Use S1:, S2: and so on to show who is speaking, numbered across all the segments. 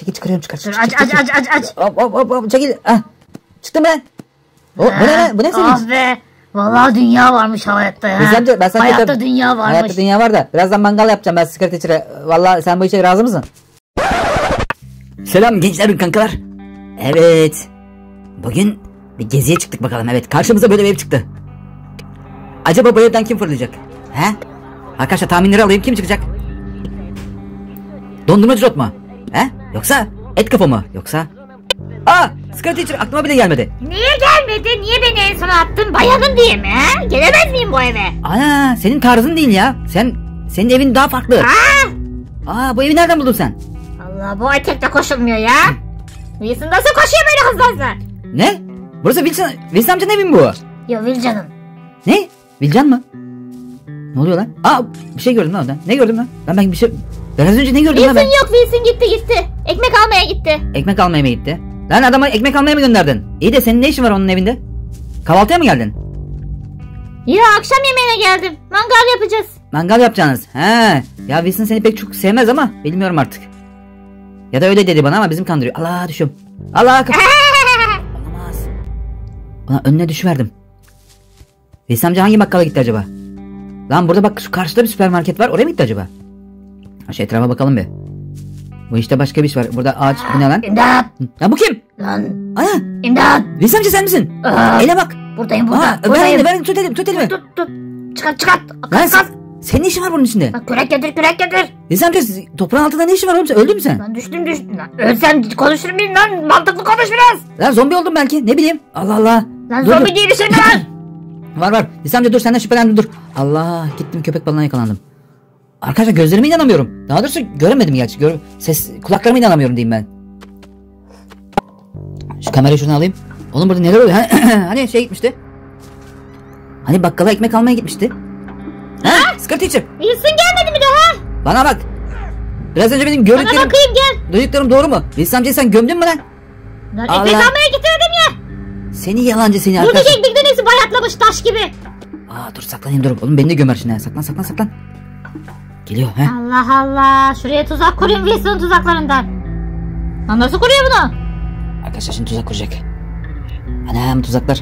S1: çekil çıkarıyorum çıkar.
S2: Aç.
S1: Hop çekil. Ah. Çıktım ben. Bu ne? Bu ne senin?
S2: Ah be. Vallahi dünya varmış hayatta ya. Hayatta dünya varmış.
S1: Hayatta dünya var da birazdan mangal yapacağım ben sigara içire. Vallahi sen bu işe razı mısın? Selam gençler kankalar. Evet. Bugün bir geziye çıktık bakalım. Evet, karşımıza böyle bir ev çıktı. Acaba bu evden kim fırlayacak? He? Arkadaşlar tahminleri alayım, kim çıkacak? Dondurmacı Rot mu? He? Yoksa et kafa mı? Yoksa? Sigara içir, aklıma bile gelmedi.
S2: Niye gelmedi? Niye beni en sona attın? Bayanın diye mi? He? Gelemez miyim bu eve?
S1: Ana, senin tarzın değil ya. Senin evin daha farklı. Bu evi nereden buldun sen?
S2: Allah, bu etekte koşulmuyor ya. Wilson nasıl koşuyor böyle hızlı?
S1: Ne? Burası Wilson amcanın evi mi bu?
S2: Yok, Wilcan'ın.
S1: Ne? Wilcan mı? Ne oluyor lan? Bir şey gördüm lan orada. Ne gördüm lan? Ben bir şey... Ben az önce ne gördüm lan ben?
S2: Wilson gitti. Ekmek almaya gitti.
S1: Ekmek almaya mı gitti? Lan adama ekmek almaya mı gönderdin? İyi de senin ne işin var onun evinde? Kahvaltıya mı geldin?
S2: Ya akşam yemeğine geldim. Mangal yapacağız.
S1: Mangal yapacaksınız. He. Ya Wilson seni pek çok sevmez ama bilmiyorum artık. Ya da öyle dedi bana ama bizim kandırıyor. Allah düşüyorum. Allah olamaz. Buna önüne düşüverdim. Wilson amca hangi bakkala gitti acaba? Lan burada bak, şu karşıda bir süpermarket var. Oraya mı gitti acaba? Şu etrafa bakalım bir. Bu işte başka bir iş var. Burada ağaç. Bu ne lan?
S2: İmdat.
S1: Ya bu kim?
S2: Lan.
S1: Ana.
S2: İmdat.
S1: Wilson amca sen misin? Ele bak.
S2: Buradayım.
S1: Ver tut elimi.
S2: Tut. Çıkart.
S1: Lan senin ne işin var bunun içinde?
S2: Kürek getir.
S1: Wilson amca toprağın altında ne işin var oğlum? Sen öldün mü sen?
S2: Lan düştüm. Lan ölsem konuşur muyum lan? Mantıklı konuş biraz.
S1: Lan zombi oldum belki. Ne bileyim. Allah.
S2: Lan zombi diye bir şey mi var?
S1: Var. Wilson amca dur, senden şüphelendim, dur. Allah, gittim köpek balığına yakalandım. Arkadaşlar gözlerime inanamıyorum. Daha doğrusu göremedim gerçi. Kulaklarıma inanamıyorum diyeyim ben. Şu kamerayı şuradan alayım. Oğlum burada neler oluyor? Hani şey gitmişti. Hani bakkala ekmek almaya gitmişti. Sigara içir.
S2: Wilson gelmedi mi daha?
S1: Bana bak. Biraz önce benim gördüklerim...
S2: Bana bakayım, gel.
S1: Duyduklarım doğru mu? Wilson amcayı sen gömdün mü lan?
S2: Lan ekmek almaya getirdim ya.
S1: Seni yalancı seni arkadaş.
S2: Buradaki ekmeklerin hepsi bayatlamış taş gibi.
S1: Dur saklanayım, dur. Oğlum beni de gömer şimdi. Saklan. Geliyor he.
S2: Allah. Şuraya tuzak kurayım Wilson'un tuzaklarından. Lan nasıl kuruyor bunu?
S1: Arkadaşlar şimdi tuzak kuracak. Anam tuzaklar.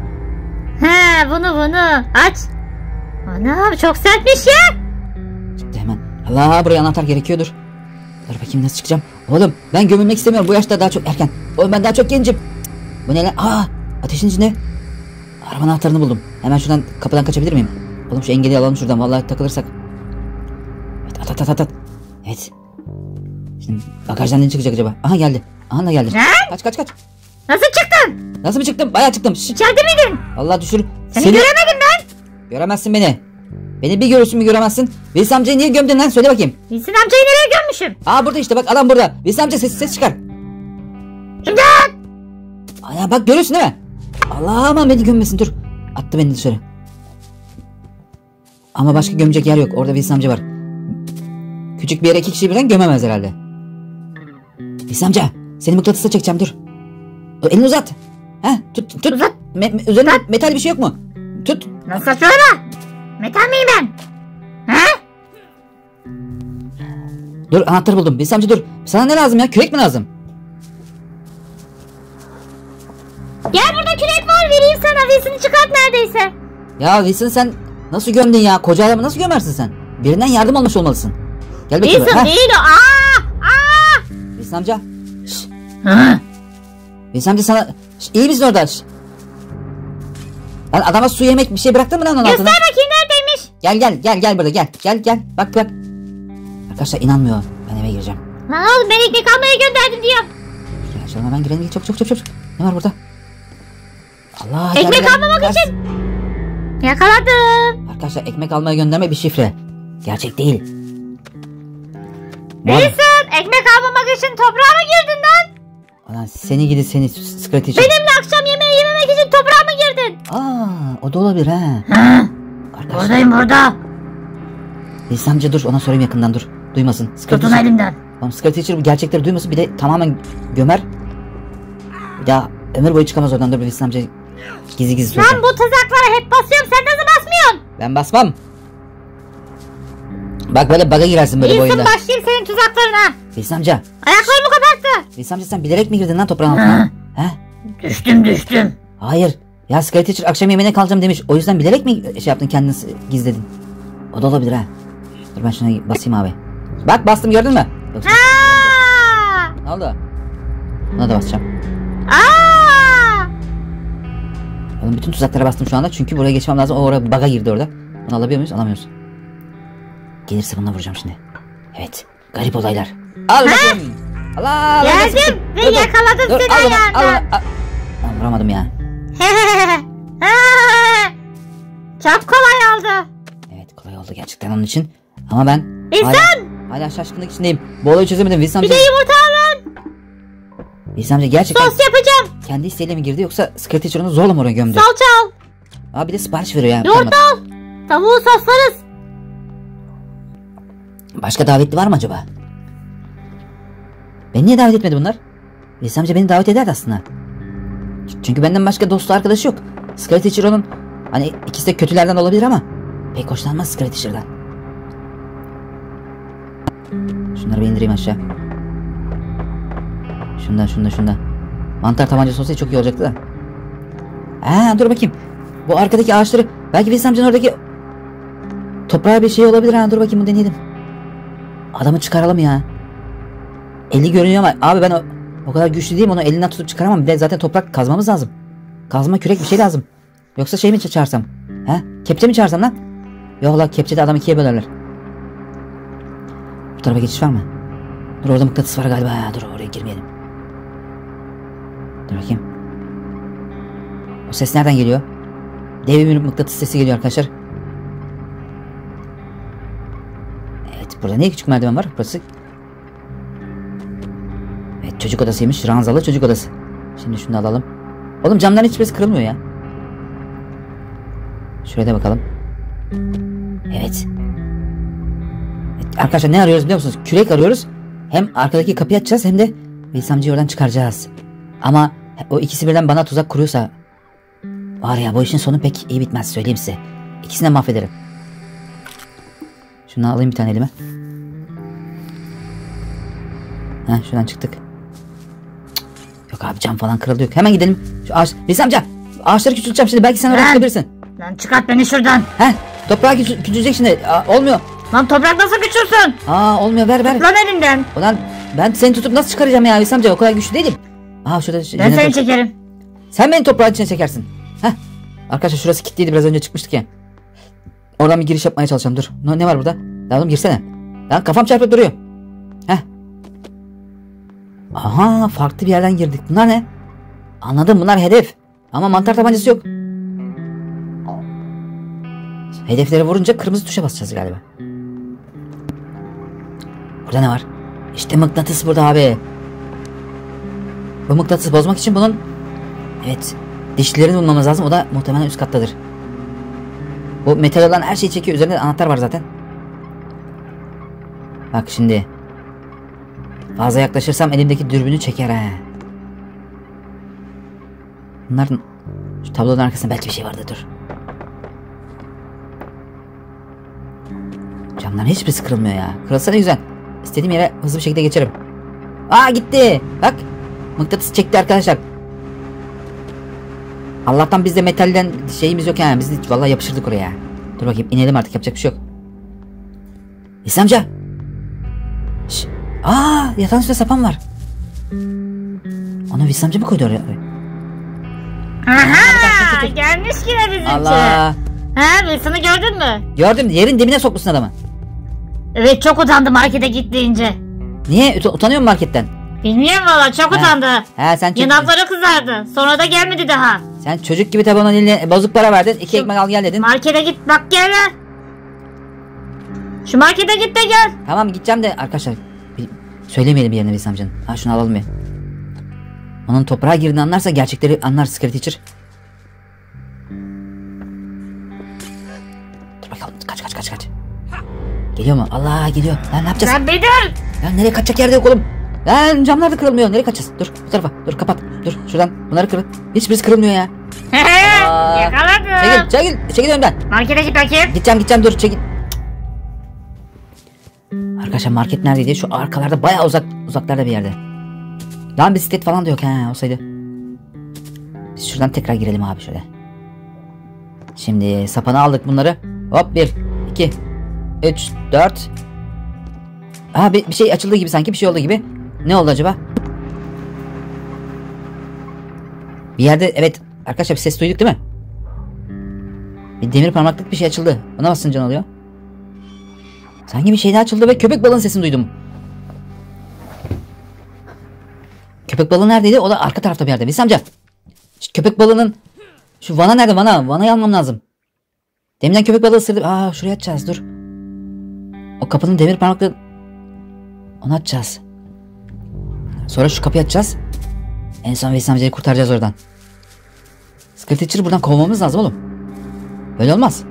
S2: Bunu aç. Anam çok sertmiş ya.
S1: Çıktı hemen. Allah, buraya anahtar gerekiyordur. Dur bakayım nasıl çıkacağım. Oğlum ben gömülmek istemiyorum. Bu yaşta daha çok erken. Oğlum ben daha çok gencim. Bu ne lan? Ateşin içinde. Araba anahtarını buldum. Hemen şuradan kapıdan kaçabilir miyim? Oğlum şu engeli alalım şuradan. Vallahi takılırsak. Evet at. Evet. Şimdi bagajdan ne çıkacak acaba? Geldi. Da geldi.
S2: Ne?
S1: Kaç.
S2: Nasıl çıktın?
S1: Nasıl mı çıktım? Bayağı çıktım.
S2: İçeride miydin?
S1: Allah düşür.
S2: Seni göremedim ben.
S1: Göremezsin beni. Beni bir görürsün bir göremezsin. Wilson amcayı niye gömdün lan? Söyle bakayım.
S2: Wilson amcayı nereye gömmüşüm?
S1: Burada işte bak, adam burada. Wilson amca ses çıkar.
S2: İmdat!
S1: Bak görüyorsun değil mi? Allah, aman beni gömmesin, dur. Attı beni dışarı. Ama başka gömecek yer yok. Orada Wilson amca var. Küçük bir yere 2 kişiyi birden gömemez herhalde. Wilson amca, seni mıknatısa çekeceğim, dur. Elini uzat. Tut.
S2: Uzat.
S1: Üzerinde metal bir şey yok mu? Tut.
S2: Nasıl saçmalama? Metal miyim ben?
S1: Dur, anahtarı buldum. Wilson amca dur. Sana ne lazım ya? Kürek mi lazım?
S2: Gel, burada kürek var, vereyim sana. Wilson'ı çıkart neredeyse.
S1: Ya Wilson sen nasıl gömdün ya? Koca adamı nasıl gömersin sen? Birinden yardım almış olmalısın. Gel bakayım.
S2: Wilson değil o.
S1: Wilson amca. Wilson amca sana... İyi misin orada? Lan adama su yemek bir şey bıraktın mı lan onun altına?
S2: Göster bakayım neredeymiş.
S1: Gel burada gel. Bak. Arkadaşlar inanmıyor. Ben eve gireceğim.
S2: Lan oğlum, ben ekmek almaya gönderdim diyor.
S1: Şöyle hemen girelim. Çok. Ne var burada? Allah.
S2: Ekmek almamak için. Yakaladım.
S1: Arkadaşlar ekmek almaya gönderme bir şifre. Gerçek değil.
S2: Wilson, ekmek almamak için toprağa mı girdin lan?
S1: Ulan seni sigara içeceğim.
S2: Benimle akşam yemeği yememek için toprağa mı girdin?
S1: O da olabilir ha.
S2: Arkadaşlar. Buradayım burada.
S1: Wilson amca dur, ona sorayım yakından, dur. Duymasın.
S2: Tutun elimden.
S1: Oğlum sigara içir, bu gerçekleri duymasın, bir de tamamen gömer. Ya ömür boyu çıkamaz oradan, dur Wilson amca. Gizli soracağım.
S2: Ben bu tuzaklara hep basıyorum, sen nasıl basmıyorsun?
S1: Ben basmam. Bak böyle baga girersin böyle bu oyunda.
S2: Wilson, başlayayım senin tuzaklarına.
S1: Wilson amca.
S2: Ayaklarımı kapattı.
S1: Veysel amca sen bilerek mi girdin lan toprağın altına? He?
S2: Düştüm.
S1: Hayır. Ya Sky Teacher akşam yemeğine kalacağım demiş. O yüzden bilerek mi şey yaptın, kendini gizledin? O da olabilir ha. Dur ben şuna basayım abi. Bak bastım, gördün mü? Yoksa... Ne oldu? Buna da basacağım. Oğlum bütün tuzaklara bastım şu anda çünkü buraya geçmem lazım. O oraya bug'a girdi orada. Bunu alabiliyor muyuz? Alamıyoruz. Gelirse bununla vuracağım şimdi. Evet. Garip olaylar. Al bakayım. Allah.
S2: Geldim ve yakaladım seni ayağında.
S1: Vuramadım ya.
S2: Çok kolay oldu.
S1: Evet kolay oldu gerçekten onun için. Ama ben hala şaşkınlık içindeyim. Bu olayı çözemedim. Veysel amca.
S2: Bir de yumurta alın.
S1: Veysel amca gerçekten
S2: Sos yapacağım.
S1: kendi isteğiyle mi girdi yoksa Sky Teacher onu zorla mı oraya gömdü?
S2: Salça al.
S1: Aa bir de sipariş veriyor ya.
S2: Yoğurt al. Tavuğu soslarız.
S1: Başka davetli var mı acaba? Beni niye davet etmedi bunlar? Veysel amca beni davet ederdi aslında. Çünkü benden başka dostu arkadaşı yok. Sky Teacher onun, hani ikisi de kötülerden olabilir ama pek hoşlanmaz Sky Teacher'dan. Şunları bir indireyim aşağı. Şundan. Mantar tabancası olsaydı çok iyi olacaktı da. Dur bakayım. Bu arkadaki ağaçları, belki Veysel amcanın oradaki toprağa bir şey olabilir ha. Dur bakayım, bunu deneyelim. Adamı çıkaralım ya. Eli görünüyor ama abi ben o kadar güçlü değilim, onu elinden tutup çıkaramam. Bir de zaten toprak kazmamız lazım. Kazma, kürek bir şey lazım. Yoksa şey mi çağırsam? Kepçe mi çağırsam lan? Yok la, kepçede adam ikiye bölerler. Bu tarafa geçiş var mı? Dur orada mıknatıs var galiba ya. Dur oraya girmeyelim. Dur bakayım. O ses nereden geliyor? Dev bir mıknatıs sesi geliyor arkadaşlar. Evet, burada ne küçük merdiven var? Burası. Evet, çocuk odasıymış. Ranzalı çocuk odası. Şimdi şunu da alalım. Oğlum camların hiçbirisi kırılmıyor ya. Şuraya da bakalım. Evet. Arkadaşlar ne arıyoruz biliyor musunuz? Kürek arıyoruz. Hem arkadaki kapıyı açacağız hem de Veysel amcayı oradan çıkaracağız. Ama o ikisi birden bana tuzak kuruyorsa var ya, bu işin sonu pek iyi bitmez, söyleyeyim size. İkisini de mahvederim. Şunu alayım bir tane elime. Şuradan çıktık. Yok abi, cam falan kırıldı yok. Hemen gidelim. Şu ağaç. Veysel amca, ağaçları küçülteceğim şimdi, belki sen oraya çıkabilirsin.
S2: Lan çıkart beni şuradan.
S1: Toprağı küçülecek şimdi. Olmuyor.
S2: Lan toprak nasıl küçülsün?
S1: Olmuyor, ver.
S2: Lan elimden.
S1: Ulan ben seni tutup nasıl çıkaracağım ya Veysel amca, o kadar güçlü değilim. Şurada
S2: ben seni çekerim.
S1: Sen beni toprağın içine çekersin. Arkadaşlar şurası kilitliydi, biraz önce çıkmıştık ya. Oradan bir giriş yapmaya çalışacağım, dur. Ne var burada? Oğlum girsene. Lan kafam çarpıp duruyor. Aha, farklı bir yerden girdik. Bunlar ne? Anladım, bunlar hedef. Ama mantar tabancası yok. Hedefleri vurunca kırmızı tuşa basacağız galiba. Burada ne var? İşte mıknatıs burada abi. Bu mıknatısı bozmak için bunun, evet, dişlerini bulmamız lazım. O da muhtemelen üst kattadır. Bu metal olan her şeyi çekiyor. Üzerinde anahtar var zaten. Bak şimdi. Fazla yaklaşırsam elimdeki dürbünü çeker ha. Bunların şu tablonun arkasında belki bir şey vardı, dur. Camların hiçbirisi kırılmıyor ya. Kırılsa ne güzel. İstediğim yere hızlı bir şekilde geçerim. Gitti. Bak. Mıknatıs çekti arkadaşlar. Allah'tan bizde metalden şeyimiz yok yani. Biz de vallahi yapışırdık oraya. Dur bakayım, inelim artık, yapacak bir şey yok. Veysel amca. Yatağın üstünde sapan var. Onu Veysel amca mı koydu oraya?
S2: Aha, gelmiş yine bizimki.
S1: Allah.
S2: Wilson'ı gördün mü?
S1: Gördüm, yerin dibine sokmuşsun adamı.
S2: Evet, çok utandı markete gittiğince.
S1: Niye? Utanıyor mu marketten?
S2: Bilmiyorum valla, çok utandı.
S1: Sen
S2: yanakları kızardı. Sonra da gelmedi daha.
S1: Sen çocuk gibi tabi onun eline bozuk para verdin. 2 ekmek al gel dedin.
S2: Markete git bak, gel. Şu markete git de gel.
S1: Tamam, gideceğim de arkadaşlar. Söylemeyelim bir yerine Veysel amcanın. Şunu alalım bir. Onun toprağa girdiğini anlarsa gerçekleri anlar Sky Teacher. Dur bakalım, kaç. Geliyor mu? Allah, geliyor. Lan ne yapacağız?
S2: Lan bir dur.
S1: Lan nereye kaçacak yerde yok oğlum. Lan camlar da kırılmıyor. Nereye kaçacağız? Dur bu tarafa. Dur kapat. Dur şuradan. Bunları kırın. Hiçbirisi kırılmıyor ya.
S2: Yakaladım.
S1: Çekil önümden.
S2: Markete git bakayım.
S1: Gideceğim, dur çekil. Arkadaşlar market neredeydi? Şu arkalarda, bayağı uzaklarda bir yerde. Lan bisiklet falan da yok ha olsaydı. Biz şuradan tekrar girelim abi şöyle. Şimdi sapanı aldık bunları. Hop 1, 2, 3, 4. Aha bir şey açıldı gibi sanki, bir şey oldu gibi. Ne oldu acaba? Bir yerde evet arkadaşlar bir ses duyduk değil mi? Bir demir parmaklık bir şey açıldı. Buna basınca ne oluyor? Sanki bir şey daha açıldı ve köpek balığının sesini duydum. Köpek balığı neredeydi? O da arka tarafta bir yerde. Veysel amca. Şu köpek balığının şu vana nerede? Vanayı almam lazım. Deminden köpek balığı ısırdı. Aa şuraya açacağız dur. O kapının demir parmaklığı. Onu açacağız. Sonra şu kapıyı açacağız. En son Veysel amcayı kurtaracağız oradan. Scary Teacher'ı buradan kovmamız lazım oğlum. Böyle olmaz.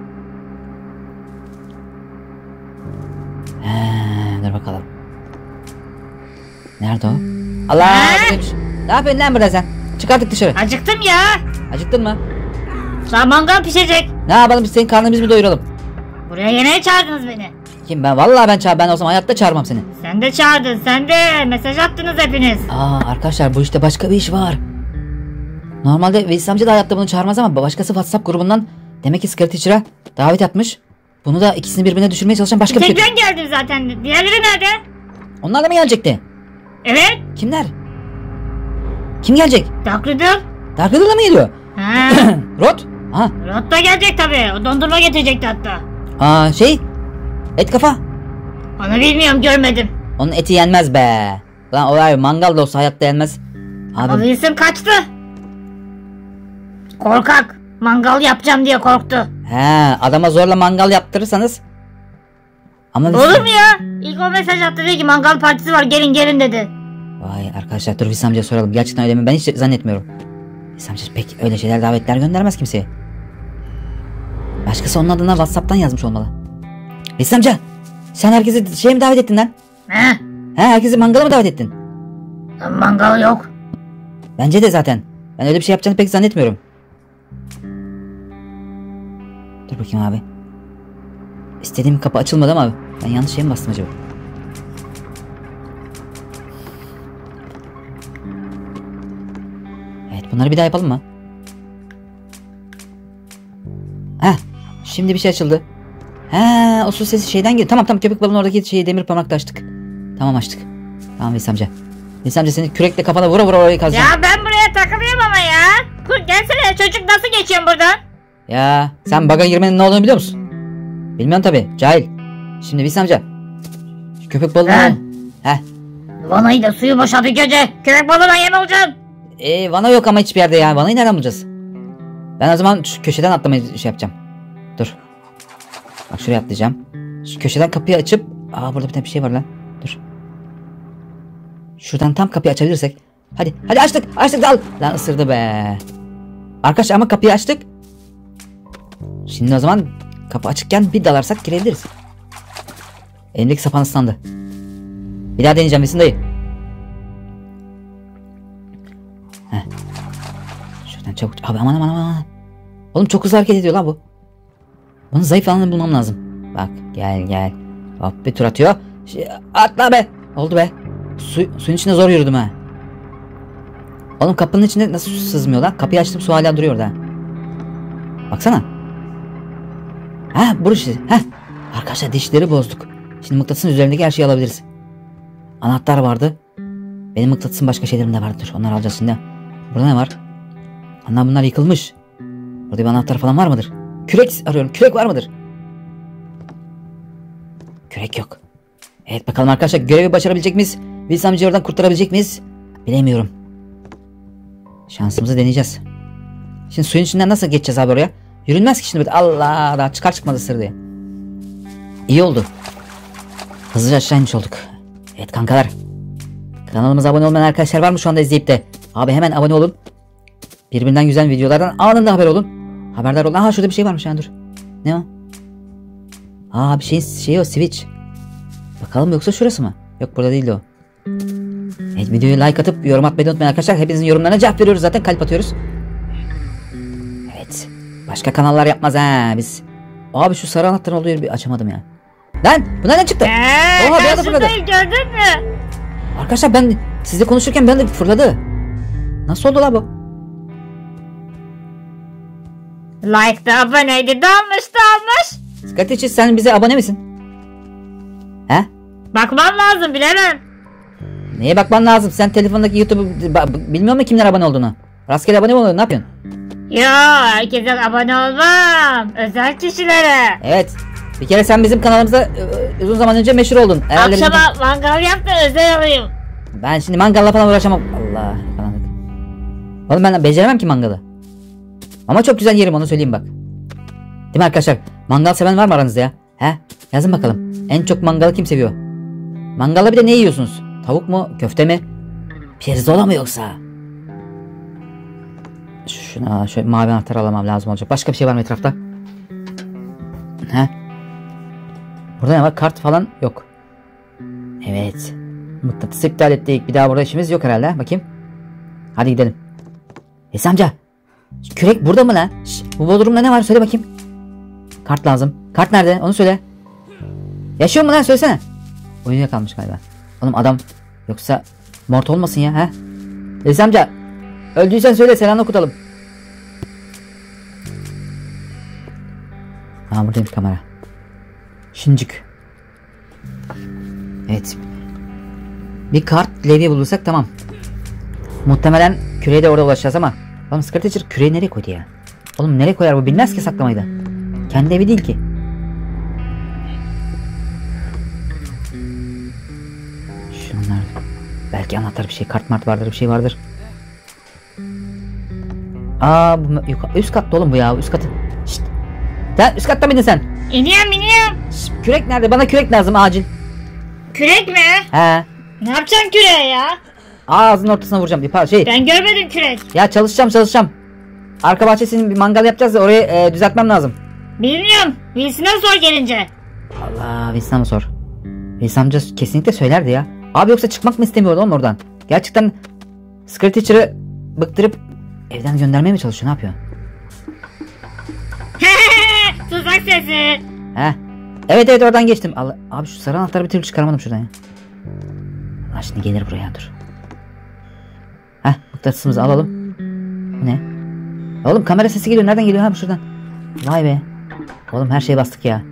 S1: Dur bakalım. Nerede o? Allah! Ne yapıyorsun lan burada sen? Çık artık dışarı.
S2: Acıktım ya.
S1: Acıktın mı?
S2: Şu mangal pişecek.
S1: Ne yapalım biz senin karnını biz mi doyuralım?
S2: Buraya yemeğe çağırdınız beni.
S1: Kim ben? Vallahi ben olsam hayatta çağırmam seni.
S2: Sen de çağırdın, sen de. Mesaj attınız hepiniz.
S1: Arkadaşlar bu işte başka bir iş var. Normalde Veysel amca da hayatta bunu çağırmaz ama başkası WhatsApp grubundan demek ki Scary Teacher'a davet atmış. Bunu da ikisini birbirine düşürmeye çalışan başka bir
S2: Tek
S1: şey.
S2: ben geldim zaten. Diğerleri nerede?
S1: Onlar da mı gelecekti?
S2: Evet.
S1: Kimler? Kim gelecek?
S2: Dark Riddle.
S1: Dark Riddle'la mı geliyor?
S2: Ha.
S1: Rot? Aha.
S2: Rod da gelecek tabii. O dondurma getirecekti hatta.
S1: Et kafa.
S2: Onu bilmiyorum, görmedim.
S1: Onun eti yenmez be. Lan olay mangal da olsa hayatta yenmez.
S2: Ama
S1: Abi.
S2: Wilson kaçtı. Korkak. Mangal yapacağım diye korktu.
S1: Adama zorla mangal yaptırırsanız. Ama
S2: Olur mu ya? İlk o mesaj attı, dedi ki mangal partisi var, gelin gelin dedi.
S1: Vay arkadaşlar dur Veysel amcaya soralım. Gerçekten öyle mi? Ben hiç zannetmiyorum. Veysel amca pek öyle şeyler, davetler göndermez kimseye. Başkası onun adına WhatsApp'tan yazmış olmalı. Veysel amca sen herkesi şeye mi davet ettin lan?
S2: He?
S1: Herkesi mangala mı davet ettin?
S2: Mangal yok.
S1: Bence de zaten. Ben öyle bir şey yapacağını pek zannetmiyorum. Dur bakayım abi. İstediğim kapı açılmadı ama ben yanlış şeye mi bastım acaba? Evet bunları bir daha yapalım mı? Şimdi bir şey açıldı. O su sesi şeyden geliyor. Tamam köpek balığının oradaki şeyi demir parmakla açtık. Tamam açtık. Tamam Veysel amca. Veysel amca seni kürekle kafana vura orayı kazacağım.
S2: Ya ben buraya takılıyorum ama ya. Gelsene, çocuk nasıl geçiyorsun buradan?
S1: Ya sen baga girmenin ne olduğunu biliyor musun? Bilmiyorum tabi, cahil. Şimdi Veysel amca şu köpek balığı.
S2: Vanayı da suyu boşaldı gece. Köpek balığına yem olacaksın.
S1: Vana yok ama hiçbir yerde ya. Vanayı nereden bulacağız? Ben o zaman şu köşeden atlamayı yapacağım. Dur. Bak şuraya atlayacağım. Şu köşeden kapıyı açıp. Burada bir tane bir şey var lan. Dur. Şuradan tam kapıyı açabilirsek. Hadi açtık dal. Lan ısırdı be. Arkadaşlar ama kapıyı açtık. Şimdi o zaman kapı açıkken bir dalarsak girebiliriz. Elimdeki sapan ıslandı. Bir daha deneyeceğim Veysel dayı. Şuradan çabuk. Abi aman. Oğlum çok hızlı hareket ediyor lan bu. Bunun zayıf alanını bulmam lazım. Bak gel. Hop bir tur atıyor. Atla be. Oldu be. Suyun içinde zor yürüdüm ha. Oğlum kapının içinde nasıl su sızmıyor lan? Kapıyı açtım su hala duruyor orada. Baksana. Burası. Arkadaşlar dişleri bozduk. Şimdi mıknatısın üzerindeki her şeyi alabiliriz. Anahtar vardı. Benim mıknatısın başka şeylerim de vardır. Onları alacağız şimdi. Burada ne var? Anam bunlar yıkılmış. Burada bir anahtar falan var mıdır? Kürek arıyorum. Kürek var mıdır? Kürek yok. Evet bakalım arkadaşlar görevi başarabilecek miyiz? Veysel amcayı oradan kurtarabilecek miyiz? Bilemiyorum. Şansımızı deneyeceğiz. Şimdi suyun içinden nasıl geçeceğiz abi oraya? Yürünmez ki şimdi. Allah daha çıkar çıkmaz ısır diye. İyi oldu. Hızlıca aşağı inmiş olduk. Evet kankalar. Kanalımıza abone olmayan arkadaşlar var mı şu anda izleyip de? Abi hemen abone olun. Birbirinden güzel videolardan anında haber olun. Haberdar olun. Şurada bir şey varmış dur. Ne o? Bir şey o switch. Bakalım yoksa şurası mı? Yok burada değil o. Evet videoyu like atıp yorum atmayı unutmayın arkadaşlar. Hepinizin yorumlarına cevap veriyoruz zaten, kalp atıyoruz. Evet. Başka kanallar yapmaz biz. Abi şu sarı anahtarın olduğu yeri bir açamadım ya. Lan bu nereden çıktı?
S2: Ben şuradayım, gördün mü?
S1: Arkadaşlar ben Sizle konuşurken ben de fırladı. Nasıl oldu la bu?
S2: Like da aboneydi. Dalmış.
S1: Scratch sen bize abone misin? He?
S2: Bakmam lazım, bilemem.
S1: Neye bakman lazım? Sen telefondaki YouTube'u bilmiyor musun kimler abone olduğunu? Rastgele abone mi oluyorsun? Ne yapıyorsun?
S2: Yo, herkese abone olmam. Özel kişilere.
S1: Evet. Bir kere sen bizim kanalımızda uzun zaman önce meşhur oldun.
S2: Akşama mangal yap da özel alayım.
S1: Ben şimdi mangalla falan uğraşamam. Allah karanlık. Oğlum ben beceremem ki mangalı. Ama çok güzel yerim, onu söyleyeyim bak. Değil mi arkadaşlar? Mangal seven var mı aranızda ya? He? Yazın bakalım. En çok mangalı kim seviyor? Mangalla bir de ne yiyorsunuz? Tavuk mu? Köfte mi? Pirzola mı yoksa? Şuna şöyle mavi anahtar alamam lazım olacak. Başka bir şey var mı etrafta? He? Burada ne var? Kart falan yok. Evet. Mıknatıs iptal ettik. Bir daha burada işimiz yok herhalde. Bakayım. Hadi gidelim. Esra amca. Kürek burada mı lan? Bu bodrumda ne var? Söyle bakayım. Kart lazım. Kart nerede? Onu söyle. Yaşıyor mu lan? Söylesene. Oyuna kalmış galiba. Oğlum adam yoksa mort olmasın ya. He? Esra amca. Öldüysen söyle, selam okutalım. Ha, buradayım kamera. Şincik. Evet. Bir kart levye bulursak tamam. Muhtemelen küreğe de orada ulaşacağız ama. Oğlum Scratcher küreği nereye koydu ya? Oğlum nereye koyar bu? Bilmez ki saklamayı da. Kendi evi değil ki. Şunlar. Belki anahtar bir şey. Kart mart vardır, bir şey vardır. Aa, bu üst katta oğlum bu ya. Üst katı. Şşt. Sen üst katta mıydın sen?
S2: İniyorum.
S1: Şşt, kürek nerede? Bana kürek lazım acil.
S2: Kürek mi?
S1: He.
S2: Ne yapacaksın küreğe ya?
S1: Ağzının ortasına vuracağım.
S2: Ben görmedim kürek.
S1: Ya çalışacağım. Arka bahçesinin bir mangal yapacağız da orayı düzeltmem lazım.
S2: Bilmiyorum. Wilson'a sor gelince.
S1: Allah, Wilson'a mı sor? Wilson amca kesinlikle söylerdi ya. Abi yoksa çıkmak mı istemiyordu oğlum oradan? Gerçekten Scratcher'ı bıktırıp evden göndermeye mi çalışıyor? Ne yapıyor?
S2: Tuzak sesi.
S1: He. Evet oradan geçtim. Allah, abi şu sarı anahtarı bir türlü çıkaramadım şuradan ya. Allah şimdi gelir buraya, dur. Heh, mıknatısımızı alalım. Bu ne? Oğlum kamera sesi geliyor. Nereden geliyor? Ha, bu şuradan. Vay be. Oğlum her şeye bastık ya.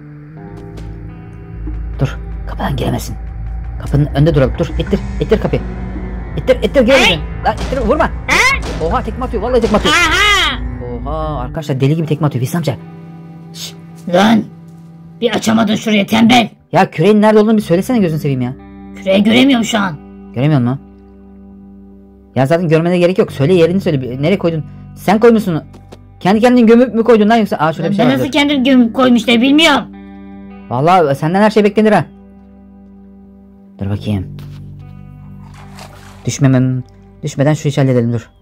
S1: Dur. Kapıdan giremesin. Kapının önünde duralım. Dur. İttir kapıyı. İttir giremesin. Lan ittir, vurma. Oha, tekme atıyor. Vallahi tekme atıyor.
S2: Aha.
S1: Oha arkadaşlar, deli gibi tekme atıyor. Wilson amca. Şşş.
S2: Lan. Bir açamadın şuraya tembel.
S1: Ya küreğin nerede olduğunu bir söylesene, gözünü seveyim ya.
S2: Küreği göremiyorum şu an.
S1: Göremiyor musun? Ya zaten görmene gerek yok. Söyle, yerini söyle. Nereye koydun? Sen koymuşsun. Kendi kendini gömüp mü koydun lan, yoksa? Aa, şöyle bir şey
S2: Ben
S1: var.
S2: nasıl kendim gömüp koymuşlar bilmiyorum.
S1: Vallahi senden her şey beklenir ha. Dur bakayım. Düşmeden şu işi halledelim, dur.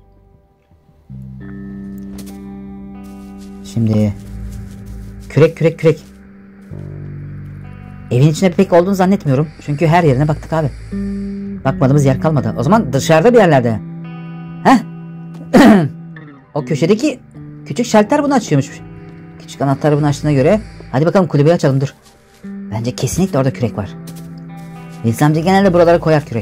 S1: Şimdi kürek. Evin içinde pek olduğunu zannetmiyorum. Çünkü her yerine baktık abi. Bakmadığımız yer kalmadı. O zaman dışarıda bir yerlerde. Heh. O köşedeki küçük şalter bunu açıyormuş. Küçük anahtarı bunu açtığına göre. Hadi bakalım kulübeyi açalım, dur. Bence kesinlikle orada kürek var. Wilson amca genelde buralara koyar kürek.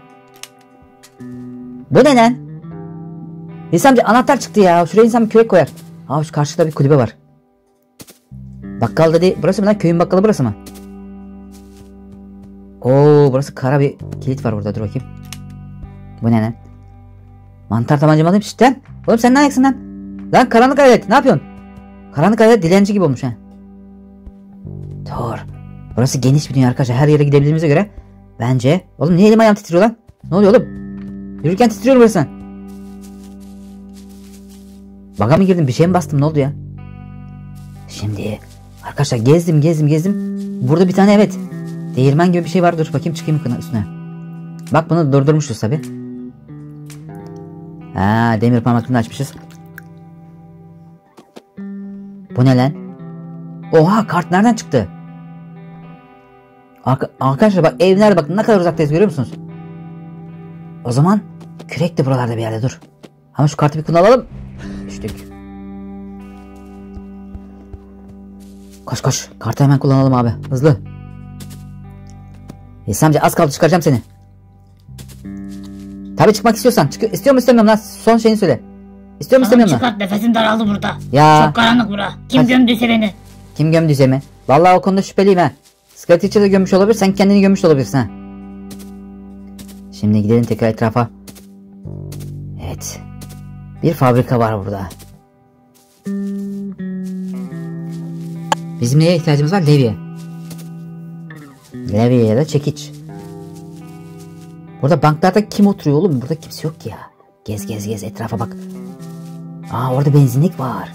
S1: Bu ne lan? Wilson amca anahtar çıktı ya. Şuraya insan bir kürek koyar. Aa, şu karşıda bir kulübe var. Bakkal dedi. Burası mı lan? Köyün bakkalı burası mı? Oo, burası kara bir kilit var burada. Dur bakayım. Bu ne lan? Mantar tabancamı alayım işte. Oğlum sen ne ayaksın lan? Lan karanlık alet, ne yapıyorsun? Karanlık alet dilenci gibi olmuş ha. Dur. Burası geniş bir dünya arkadaşlar. Her yere gidebildiğimize göre bence. Oğlum niye elim ayağım titriyor lan? Ne oluyor oğlum? Yürürken titriyorum burası. Baga mı girdim? Bir şeye mi bastım? Ne oldu ya? Şimdi arkadaşlar gezdim. Burada bir tane, evet, değirmen gibi bir şey var. Dur bakayım, çıkayım üstüne. Bak, bunu durdurmuşuz tabi. Ha, demir parmaklarını açmışız. Bu ne lan? Oha, kart nereden çıktı? Arkadaşlar bak, evler bakın ne kadar uzaktayız, görüyor musunuz? O zaman kürek de buralarda bir yerde, dur. Ama şu kartı bir kullanalım. Düştük. Koş. Kartı hemen kullanalım abi. Hızlı. Wilson amca az kaldı, çıkaracağım seni. Tabii çıkmak istiyorsan. İstiyor mu istemiyorum lan? Son şeyini söyle. İstiyor mu istemiyor mu?
S2: Çıkart, nefesim daraldı burada.
S1: Ya.
S2: Çok karanlık bura. Kim
S1: Hadi.
S2: gömdüyse beni.
S1: Kim gömdüyse mi? Vallahi o konuda şüpheliyim ha. Sky Teacher de gömmüş olabilir, sen kendini gömmüş olabilirsin ha. Şimdi gidelim tekrar etrafa. Evet. Bir fabrika var burada. Bizim neye ihtiyacımız var? Levye. Levye ya da çekiç. Burada banklarda kim oturuyor oğlum? Burada kimse yok ki ya. Gez etrafa bak. Aa, orada benzinlik var.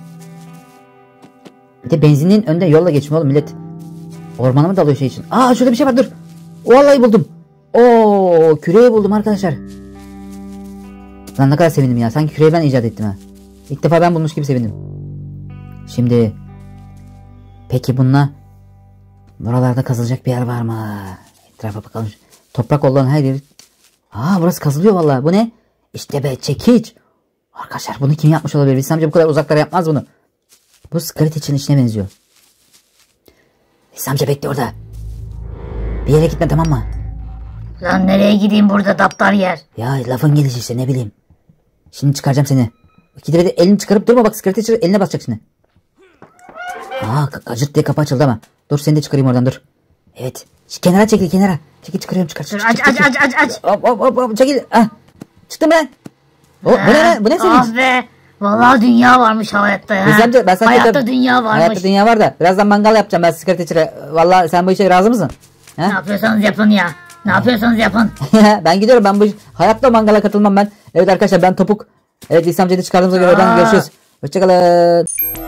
S1: Bir de benzinliğin önünde yolla geçmiyor oğlum millet. Ormana mı dalıyor şey için? Aa, şurada bir şey var, dur. Vallahi buldum. Oo, küreği buldum arkadaşlar. Lan ne kadar sevindim ya. Sanki küreği ben icat ettim ha. İlk defa ben bulmuş gibi sevindim. Şimdi peki bununla buralarda kazılacak bir yer var mı? Etrafa bakalım. Toprak olan her yer. Aa, burası kazılıyor vallahi. Bu ne? İşte be, çekiç. Arkadaşlar bunu kim yapmış olabilir? Biz amca bu kadar uzaklara yapmaz bunu. Bu Sky Teacher'ın içine benziyor. Biz amca bekle orada. Bir yere gitme, tamam mı?
S2: Lan nereye gideyim, burada daptar yer.
S1: Ya lafın gelişi işte, ne bileyim. Şimdi çıkaracağım seni. İkide bir de elini çıkarıp durma bak, Sky Teacher eline basacak şimdi. Aa, acırt diye kapı açıldı ama. Dur seni de çıkarayım oradan, dur. Evet. Kenara çekil, kenara. Çekil, çıkarıyorum, çıkar.
S2: Dur, aç.
S1: Hop çekil. Ah. Çıktım ben. Bu ne? Bu ne senin?
S2: Ah be. Vallahi dünya varmış hayatta ya.
S1: Biz amca, ben sana
S2: Hayatta dünya varmış.
S1: Hayatta dünya var da birazdan mangal yapacağım ben Sky Teacher'e. Vallahi sen bu işe razı mısın?
S2: Ne yapıyorsanız yapın ya. Ne yapıyorsanız yapın.
S1: Ben gidiyorum, ben bu hayatta mangala katılmam ben. Evet arkadaşlar, ben Topuk. Evet, İhsan amcayı da çıkardığımıza göre görüşürüz. Hoşçakalın.